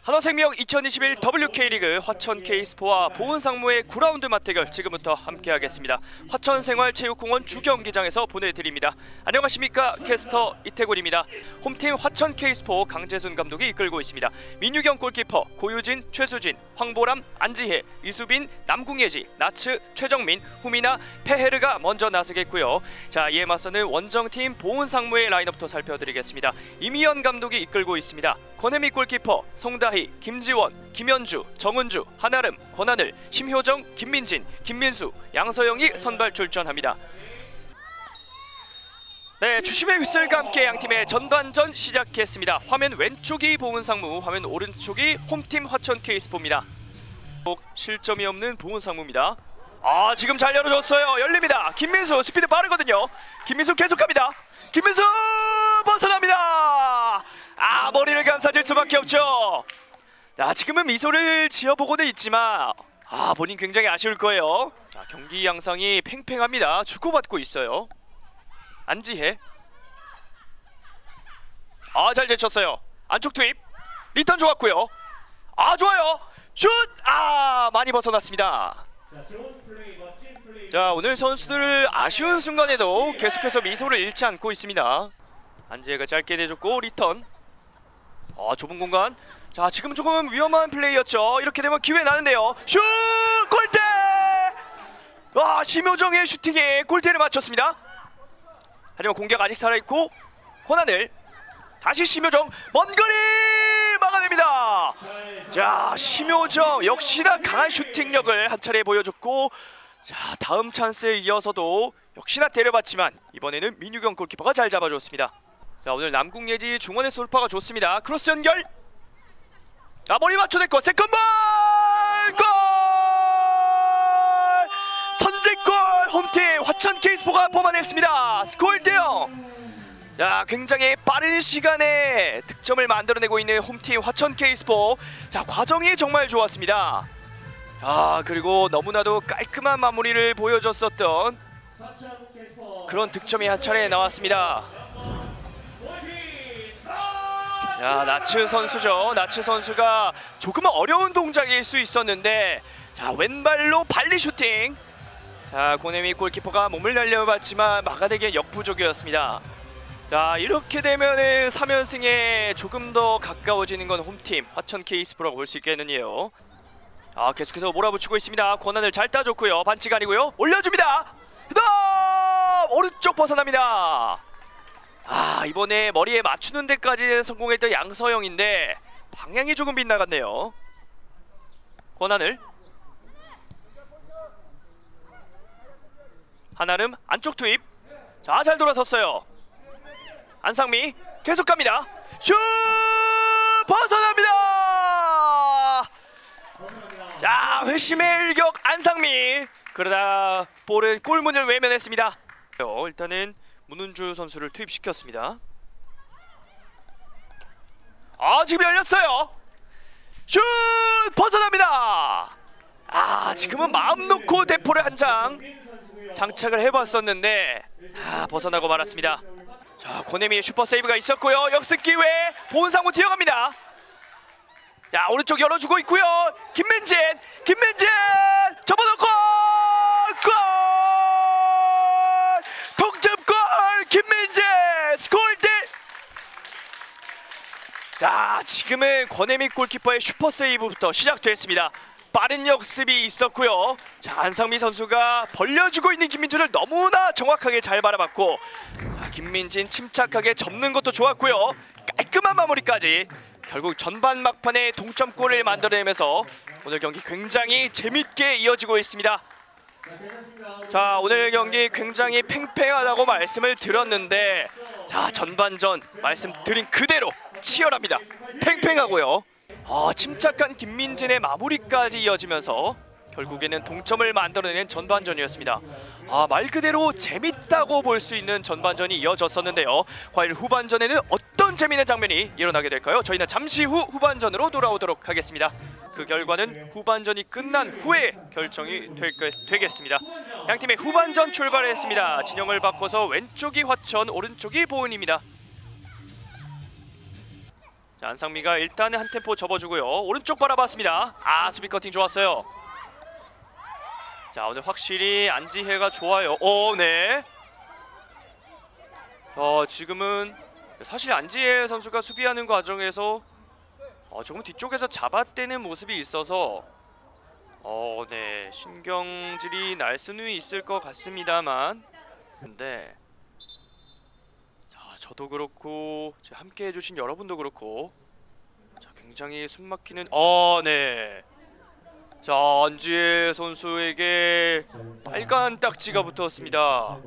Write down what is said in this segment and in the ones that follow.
한화생명 2021 WK리그 화천 K스포와 보은상무의 9라운드 맞대결 지금부터 함께하겠습니다. 화천생활체육공원 주경기장에서 보내드립니다. 안녕하십니까, 캐스터 이태곤입니다. 홈팀 화천 K스포 강재순 감독이 이끌고 있습니다. 민유경 골키퍼, 고유진, 최수진, 황보람, 안지혜, 이수빈, 남궁예지, 나츠, 최정민, 후미나, 페헤르가 먼저 나서겠고요. 자, 이에 맞서는 원정팀 보은상무의 라인업도 살펴드리겠습니다. 이미연 감독이 이끌고 있습니다. 권혜미 골키퍼, 송다희, 김지원, 김현주, 정은주, 한아름, 권하늘, 심효정, 김민진, 김민수, 양서영이 선발 출전합니다. 네, 주심의 휘슬과 함께 양팀의 전반전 시작했습니다. 화면 왼쪽이 보은상무, 화면 오른쪽이 홈팀 화천 K스포입니다. 실점이 없는 보은상무입니다. 지금 잘 열어줬어요. 열립니다. 김민수 스피드 빠르거든요. 김민수 계속합니다. 김민수 벗어납니다. 머리를 감싸줄 수밖에 없죠. 지금은 미소를 지어보고는 있지만 본인 굉장히 아쉬울 거예요. 경기 양상이 팽팽합니다. 주고받고 있어요. 안지혜. 잘 제쳤어요. 안쪽 투입. 리턴 좋았고요. 좋아요. 슛! 많이 벗어났습니다. 자, 오늘 선수들 아쉬운 순간에도 계속해서 미소를 잃지 않고 있습니다. 안지혜가 짧게 내줬고 리턴. 좁은 공간. 자, 지금 조금 위험한 플레이였죠. 이렇게 되면 기회 나는데요. 슛! 골대! 심효정의 슈팅에 골대를 맞췄습니다. 하지만 공격 아직 살아있고 권하늘. 다시 심효정. 먼 거리 막아냅니다. 자, 심효정 역시나 강한 슈팅력을 한 차례 보여줬고, 자, 다음 찬스에 이어서도 역시나 때려봤지만 이번에는 민유경 골키퍼가 잘 잡아줬습니다. 자, 오늘 남궁예지 중원의 돌파가 좋습니다. 크로스 연결. 머리 맞춰냈고 세컨볼! 골! 선제골! 홈팀 화천 K스포가 뽑아냈습니다. 스코어 1대0. 자, 굉장히 빠른 시간에 득점을 만들어내고 있는 홈팀 화천 K스포. 자, 과정이 정말 좋았습니다. 그리고 너무나도 깔끔한 마무리를 보여줬었던 그런 득점이 한 차례 나왔습니다. 자, 나츠 선수죠. 나츠 선수가 조금은 어려운 동작일 수 있었는데, 자, 왼발로 발리 슈팅. 자, 고네미 골키퍼가 몸을 날려봤지만 막아내기엔 역부족이었습니다. 자, 이렇게 되면은 3연승에 조금 더 가까워지는 건 홈팀 화천 K스포라고 볼 수 있겠는데요. 계속해서 몰아붙이고 있습니다. 권한을 잘 따줬고요. 반칙 아니고요. 올려줍니다. 오른쪽 벗어납니다. 이번에 머리에 맞추는 데까지 성공했던 양서영인데 방향이 조금 빗나갔네요. 권하늘. 한아름 안쪽 투입. 자, 잘 돌아섰어요. 안상미 계속 갑니다. 슛! 벗어납니다. 자, 회심의 일격 안상미. 그러다 볼은 골문을 외면했습니다. 일단은 문은주 선수를 투입시켰습니다. 지금 열렸어요. 슛! 벗어납니다. 지금은 마음 놓고 대포를 한 장 장착을 해봤었는데 벗어나고 말았습니다. 자, 고네미의 슈퍼 세이브가 있었고요. 역습 기회. 보은상무 뛰어갑니다. 자, 오른쪽 열어주고 있고요. 김민진 접어놓고 골! 동점골! 김민진 스코어 1대. 자, 지금은 권혜미 골키퍼의 슈퍼 세이브부터 시작됐습니다. 빠른 역습이 있었고요. 자, 안상미 선수가 벌려주고 있는 김민준을 너무나 정확하게 잘 바라봤고, 자, 김민진 침착하게 접는 것도 좋았고요. 깔끔한 마무리까지. 결국 전반 막판에 동점골을 만들어내면서 오늘 경기 굉장히 재밌게 이어지고 있습니다. 자, 오늘 경기 굉장히 팽팽하다고 말씀을 드렸는데, 자, 전반전 말씀드린 그대로 치열합니다. 팽팽하고요. 침착한 김민진의 마무리까지 이어지면서 결국에는 동점을 만들어내는 전반전이었습니다. 말 그대로 재밌다고 볼 수 있는 전반전이 이어졌었는데요. 과연 후반전에는 어떤 재미있는 장면이 일어나게 될까요? 저희는 잠시 후 후반전으로 돌아오도록 하겠습니다. 그 결과는 후반전이 끝난 후에 결정이 되겠습니다. 양팀의 후반전 출발했습니다. 진영을 바꿔서 왼쪽이 화천, 오른쪽이 보은입니다. 자, 안상미가 일단은 한 템포 접어주고요. 오른쪽 바라봤습니다. 아, 수비 커팅 좋았어요. 자, 오늘 확실히 안지혜가 좋아요. 네. 지금은 사실 안지혜 선수가 수비하는 과정에서 조금 뒤쪽에서 잡아떼는 모습이 있어서 네, 신경질이 날 수는 있을 것 같습니다만, 근데 자, 저도 그렇고 함께 해주신 여러분도 그렇고, 자, 굉장히 숨막히는 네. 자, 안지혜 선수에게 빨간 딱지가 붙었습니다.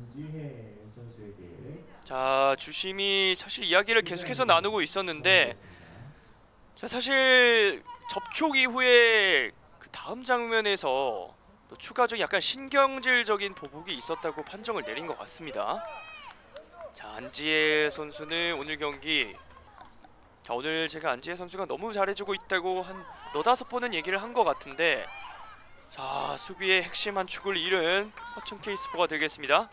자, 주심이 사실 이야기를 계속해서 나누고 있었는데, 자, 사실 접촉 이후에 그 다음 장면에서 또 추가적인 약간 신경질적인 보복이 있었다고 판정을 내린 것 같습니다. 자, 안지혜 선수는 오늘 경기, 자, 오늘 제가 안지혜 선수가 너무 잘해주고 있다고 한 너다섯 번은 얘기를 한 것 같은데, 자, 수비의 핵심 한 축을 잃은 화천 K스포가 되겠습니다.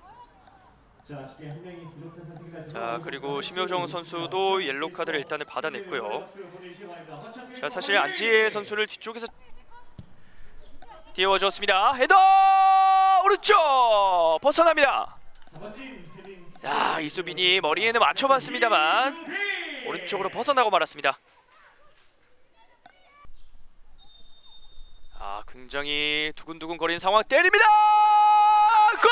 자, 그리고 심효정 선수도 옐로우 카드를 일단은 받아냈고요. 자, 사실 안지혜 선수를 뒤쪽에서 띄워줬습니다. 헤더 오른쪽 벗어납니다. 자, 이수빈이 머리에는 맞춰봤습니다만 오른쪽으로 벗어나고 말았습니다. 굉장히 두근두근 거리는 상황, 때립니다. 골!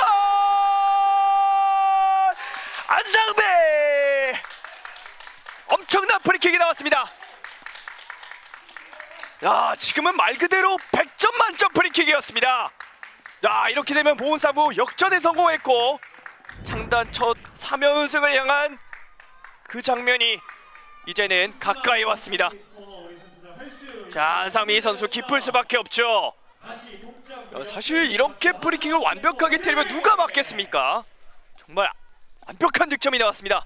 안상배! 엄청난 프리킥이 나왔습니다. 야, 지금은 말 그대로 100점 만점 프리킥이었습니다. 야, 이렇게 되면 보은사무 역전에 성공했고 창단 첫 3연승을 향한 그 장면이 이제는 가까이 왔습니다. 자, 안상미 선수 기쁠 수밖에 없죠. 사실 이렇게 프리킥을 완벽하게 때리면 누가 막겠습니까? 정말 완벽한 득점이 나왔습니다.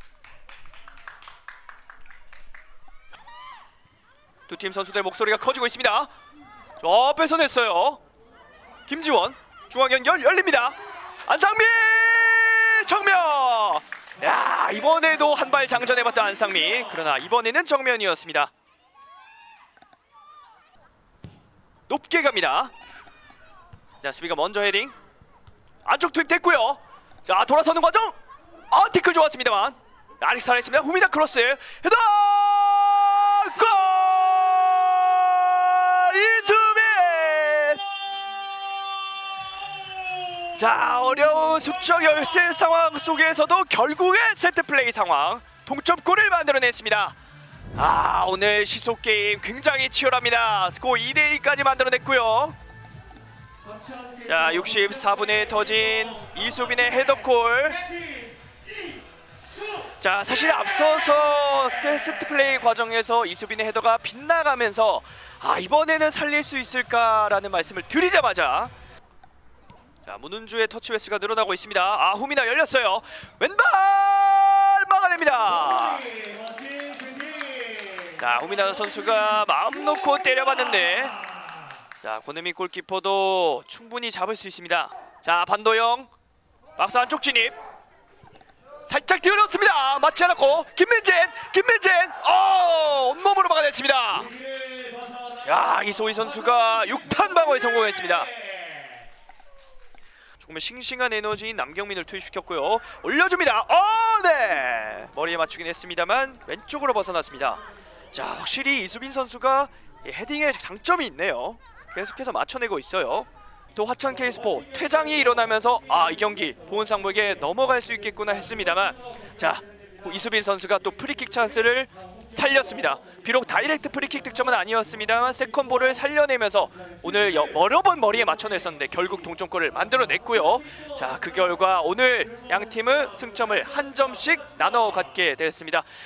두 팀 선수들 목소리가 커지고 있습니다. 뺏어냈어요. 김지원 중앙 연결 열립니다. 안상미 정면. 야, 이번에도 한 발 장전해봤던 안상미. 그러나 이번에는 정면이었습니다. 높게 갑니다. 자, 수비가 먼저 헤딩. 안쪽 투입됐고요. 자, 돌아서는 과정. 태클 좋았습니다만 아직 살아있습니다. 후미다 크로스 헤더 골! 이수빈! 자, 어려운 수적 열세 상황 속에서도 결국엔 세트플레이 상황 동점골을 만들어냈습니다. 오늘 시속게임 굉장히 치열합니다. 스코어 2대2까지 만들어냈고요. 자, 64분에 터진 이수빈의 헤더골. 자, 사실 앞서서 세트플레이 과정에서 이수빈의 헤더가 빗나가면서 이번에는 살릴 수 있을까라는 말씀을 드리자마자, 자, 문은주의 터치웨스가 늘어나고 있습니다. 후미나 열렸어요. 왼발 막아냅니다. 자, 후미나 선수가 마음 놓고 때려봤는데, 자, 권혜민 골키퍼도 충분히 잡을 수 있습니다. 자, 반도영 박스 안쪽 진입. 살짝 띄워넣습니다. 맞지 않았고 김민진 온몸으로 막아냈습니다. 야, 이소희 선수가 6탄 방어에 성공했습니다. 조금 싱싱한 에너지인 남경민을 투입시켰고요. 올려줍니다. 네, 머리에 맞추긴 했습니다만 왼쪽으로 벗어났습니다. 자, 확실히 이수빈 선수가 헤딩에 장점이 있네요. 계속해서 맞춰내고 있어요. 또 화천 K스포 퇴장이 일어나면서 이 경기 보은상무에게 넘어갈 수 있겠구나 했습니다만, 자, 이수빈 선수가 또 프리킥 찬스를 살렸습니다. 비록 다이렉트 프리킥 득점은 아니었습니다만 세컨볼을 살려내면서 오늘 여러 번 머리에 맞춰냈었는데 결국 동점골을 만들어냈고요. 자, 그 결과 오늘 양 팀은 승점을 한 점씩 나눠 갖게 됐습니다.